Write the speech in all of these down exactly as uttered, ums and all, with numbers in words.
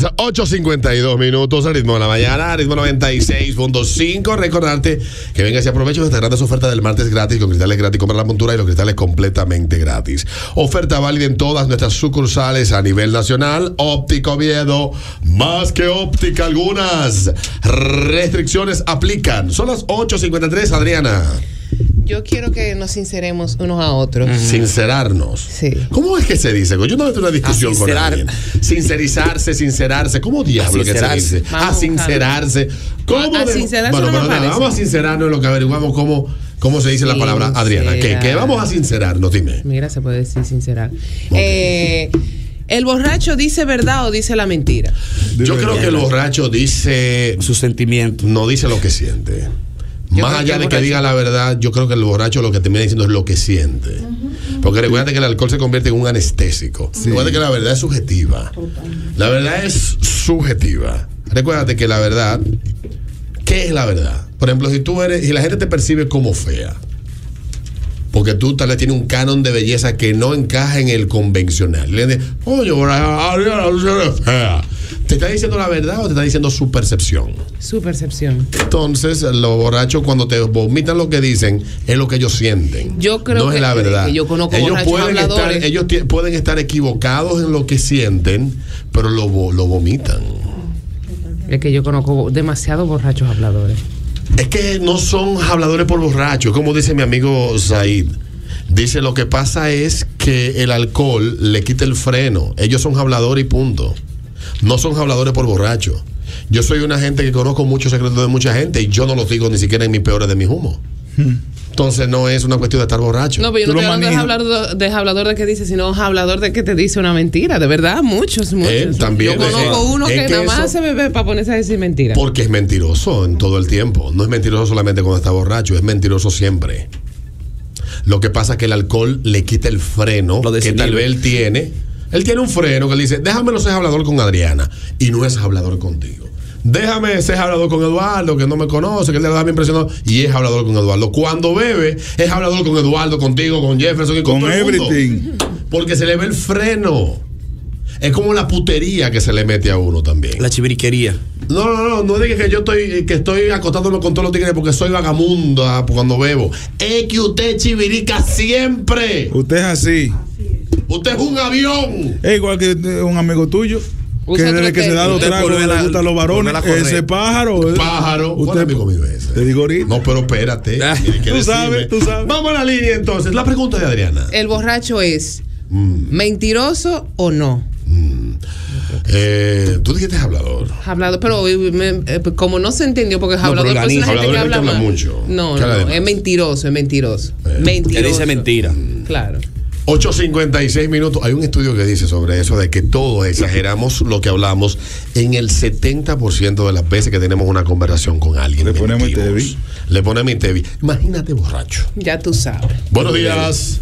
las ocho cincuenta y dos minutos, al ritmo de la mañana, ritmo noventa y seis punto cinco. Recordarte que venga y aproveche esta grandes oferta del martes gratis, con cristales gratis, compra la montura y los cristales completamente gratis. Oferta válida en todas nuestras sucursales a nivel nacional. Óptica Oviedo, más que óptica, algunas restricciones aplican. Son las ocho cincuenta y tres, Adriana. Yo quiero que nos sinceremos unos a otros. Uh-huh. Sincerarnos. Sí. ¿Cómo es que se dice? Yo no he una discusión con alguien. Sincerizarse, sincerarse. ¿Cómo diablo que se dice? A sincerarse. ¿Cómo? A De... sincerarse. Bueno, no pero nada, vamos a sincerarnos en lo que averiguamos cómo, cómo se dice la palabra, Adriana. ¿Qué? ¿Qué? Vamos a sincerarnos, dime. Mira, se puede decir sincerar. Okay. Eh, ¿El borracho dice verdad o dice la mentira? Yo creo que el borracho dice sus sentimientos, no dice lo que siente. Yo Más allá de que diga la verdad, yo creo que el borracho lo que termina diciendo es lo que siente. Uh-huh. Porque recuerda que el alcohol se convierte en un anestésico. Sí. Recuerda que la verdad es subjetiva. La verdad es subjetiva. Recuérdate que la verdad, ¿qué es la verdad? Por ejemplo, si tú eres, y la gente te percibe como fea, porque tú tal vez tienes un canon de belleza que no encaja en el convencional. Le dices, oye, Adriana, tú eres fea. ¿Te está diciendo la verdad o te está diciendo su percepción? Su percepción. Entonces, los borrachos, cuando te vomitan lo que dicen, es lo que ellos sienten. Yo creo no que, es la verdad. Que yo conozco ellos borrachos pueden habladores. Estar, ellos t- pueden estar equivocados en lo que sienten, pero lo, lo vomitan. Es que yo conozco demasiados borrachos habladores. Es que no son habladores por borrachos, como dice mi amigo Said. Dice, lo que pasa es que el alcohol le quita el freno. Ellos son habladores y punto. No son habladores por borracho. Yo soy una gente que conozco muchos secretos de mucha gente y yo no los digo ni siquiera en mis peores de mis humos. Hmm. Entonces no es una cuestión de estar borracho. No, pero yo no estoy hablando de hablador, de hablador de que dice, sino hablador de que te dice una mentira. De verdad, muchos, muchos. Eh, también, yo conozco eh, uno que, que nada más eso, se bebe para ponerse a decir mentira. Porque es mentiroso en todo el tiempo. No es mentiroso solamente cuando está borracho, es mentiroso siempre. Lo que pasa es que el alcohol le quita el freno que tal vez él tiene. Él tiene un freno que le dice, déjamelo ser hablador con Adriana, y no es hablador contigo. Déjame ser hablador con Eduardo, que no me conoce, que él le da bien impresionado, y es hablador con Eduardo. Cuando bebe, es hablador con Eduardo, contigo, con Jefferson y con, con todo el mundo. Porque se le ve el freno. Es como la putería que se le mete a uno también. La chiviriquería. No, no, no, no diga que yo estoy, que estoy acostándome con todos los tigres porque soy vagamundo cuando bebo. Es que usted chivirica siempre. Usted es así. Usted es un avión. Es igual que un amigo tuyo. Que desde que se da los tragos le gustan los varones. Ese pájaro. Pájaro. Usted amigo mío ese. Te digo ahorita. No, pero espérate. Tú sabes, tú sabes. Vamos a la línea entonces. La pregunta de Adriana. ¿El borracho es mm. mentiroso o no? Mm. Eh, tú dijiste hablador. Hablador, pero me, eh, como no se entendió, porque es hablador, no, pero es una gente que habla, habla mucho. No, no, no es mentiroso, es mentiroso. Eh. Mentiroso. Él dice mentira. Mm. Claro. ocho cincuenta y seis minutos. Hay un estudio que dice sobre eso, de que todos exageramos lo que hablamos en el setenta por ciento de las veces que tenemos una conversación con alguien. Le ponemos Tevi. Le ponemos Tevi. Imagínate borracho. Ya tú sabes. Buenos días.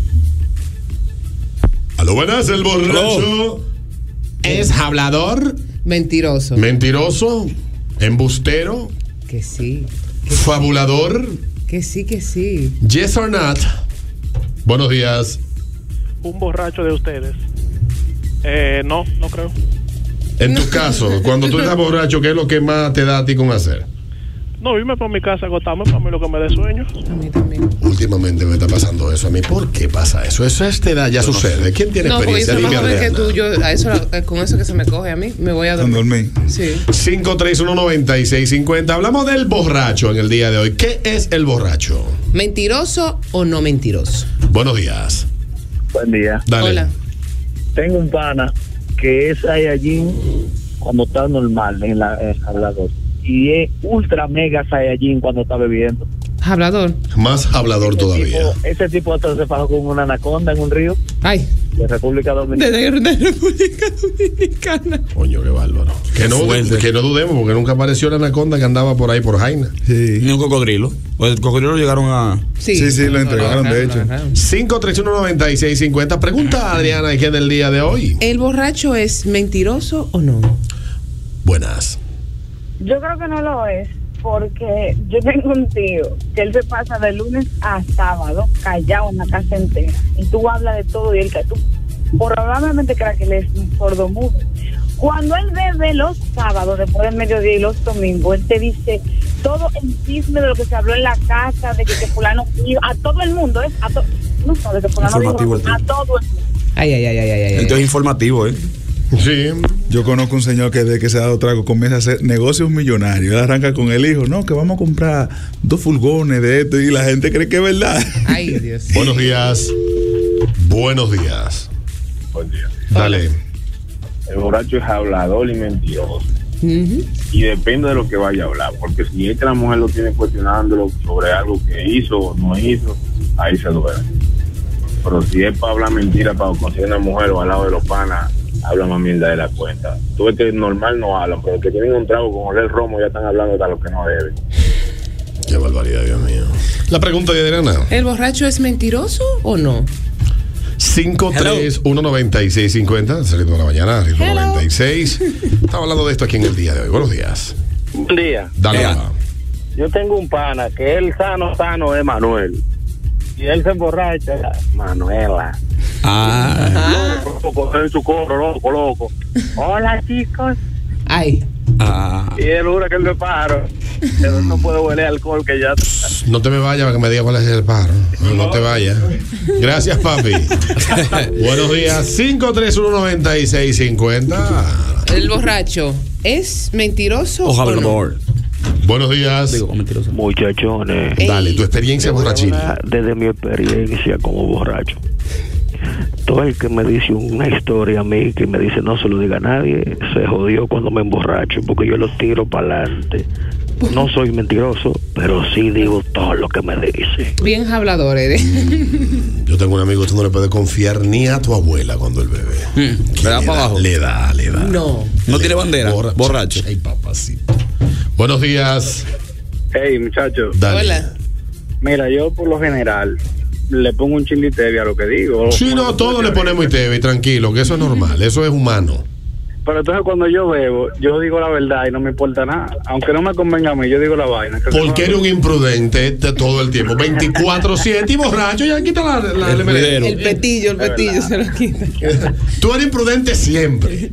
Aló, buenas, el borracho. Oh. ¿Es hablador? Mentiroso. Mentiroso. Embustero. Que sí. Que fabulador. Que sí, que sí. Yes or not. Buenos días. Un borracho de ustedes. Eh, no, no creo. En tu caso, cuando tú estás borracho, ¿qué es lo que más te da a ti con hacer? No, irme para mi casa, agotarme, para mí lo que me dé sueño. A mí también. Últimamente me está pasando eso a mí. ¿Por qué pasa eso? Eso a esta edad ya no sucede. ¿Quién tiene no, experiencia? No, porque que tú, yo, a eso, con eso que se me coge a mí, me voy a dormir. dormir. Sí. cinco tres uno nueve seis cinco cero. Hablamos del borracho en el día de hoy. ¿Qué es el borracho? ¿Mentiroso o no mentiroso? Buenos días. Buen día. Dale. Hola. Tengo un pana que es Saiyajin cuando está normal en la en el hablador. Y es ultra mega Saiyajin cuando está bebiendo. Hablador. Más hablador ese todavía. Tipo, ese tipo hasta se fajó con una anaconda en un río. Ay. De República Dominicana. De, de, de República Dominicana. Coño, qué bárbaro. Que no, que no dudemos, porque nunca apareció la anaconda que andaba por ahí por Jaina. Sí. Ni un cocodrilo. O el cocodrilo llegaron a. Sí, sí, sí lo entregaron, de hecho. cinco tres uno nueve seis cinco cero. Pregunta a Adriana, ¿qué es del día de hoy? ¿El borracho es mentiroso o no? Buenas. Yo creo que no lo es, porque yo tengo un tío que él se pasa de lunes a sábado callado en la casa entera. Y tú hablas de todo y él que tú probablemente creas que él es un sordomudo. Cuando él bebe los sábados, después del mediodía y los domingos, él te dice todo el chisme de lo que se habló en la casa, de que, que fulano iba, a todo el mundo, ¿eh? A to, no, de que fulano dijo, a todo el mundo. Ay, ay, ay, ay, ay, ay. Entonces es informativo, ¿eh? Sí. Yo conozco un señor que desde que se ha dado trago comienza a hacer negocios millonarios. Él arranca con el hijo, no, que vamos a comprar dos furgones de esto y la gente cree que es verdad. Ay, Dios. Buenos días. Buenos días. Buen día. Dale. El borracho es hablador y mentiroso. Uh-huh. Y depende de lo que vaya a hablar. Porque si es que la mujer lo tiene cuestionándolo sobre algo que hizo o no hizo, ahí se duele. Pero si es para hablar mentira, para conseguir una mujer o al lado de los panas, habla más mierda de la cuenta. Tú ves que normal no hablan, pero que tienen un trago con oler romo ya están hablando de lo que no deben. Qué barbaridad, Dios mío. La pregunta de Adriana. ¿El borracho es mentiroso o no? cinco tres uno nueve seis cinco cero, saliendo de la mañana, ritmo Hello. noventa y seis. Estamos hablando de esto aquí en el día de hoy. Buenos días. Un día. Dale. Lea. va. Yo tengo un pana que él sano, sano es Manuel. Y él se emborracha, Manuela. Ah. Loco, en su coro, loco, loco. Hola, chicos. Ay. Ah. Y él jura que él me paro. Pero él no puede huele alcohol que ya. No te me vayas para que me diga cuál es el pájaro. No, no te vayas. Gracias, papi. Buenos días. cinco tres uno nueve seis cinco cero. ¿El borracho es mentiroso O o no? hablador. Buenos días. Digo, mentiroso. Muchachones. Ey. Dale, tu experiencia borrachil. Desde mi experiencia como borracho. Todo el que me dice una historia a mí, que me dice no se lo diga a nadie, se jodió cuando me emborracho, porque yo lo tiro para adelante. No soy mentiroso, pero sí digo todo lo que me dice. Bien hablador eres. Yo tengo un amigo que tú no le puedes confiar ni a tu abuela cuando él bebe. Mm, ¿le da Le para abajo? Le da, le da. No. No Le tiene da. bandera, borracho. Ay, papacito. Buenos días. Hey, muchachos, Dale. Hola. mira, yo por lo general le pongo un chilitevia a lo que digo. Sí, no, todos le ponemos I T V, tranquilo, que eso es normal, eso es humano. Pero entonces cuando yo bebo, yo digo la verdad y no me importa nada. Aunque no me convenga a mí, yo digo la vaina. Porque eres un imprudente de todo el tiempo, veinticuatro siete y borracho, ya quita la, la El el ruidero. El petillo, el petillo se lo quita. Tú eres imprudente siempre.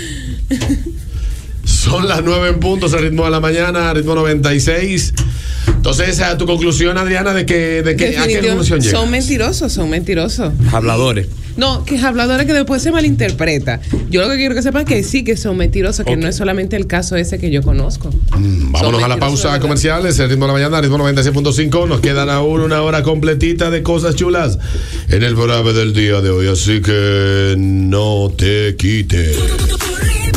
Son las nueve en punto, el ritmo de la mañana, ritmo noventa y seis. Entonces, a tu conclusión, Adriana, de que, de que ¿a qué Definitivo, conclusión llegas? son mentirosos, son mentirosos. Habladores. No, que es habladores que después se malinterpreta. Yo lo que quiero que sepan que sí que son mentirosos, que Ok. no es solamente el caso ese que yo conozco. Mm, vámonos Son a la mentirosos, pausa ¿verdad? comerciales, el ritmo de la mañana, ritmo noventa y seis punto cinco. Nos quedan aún una hora completita de cosas chulas en el programa del día de hoy, así que no te quites.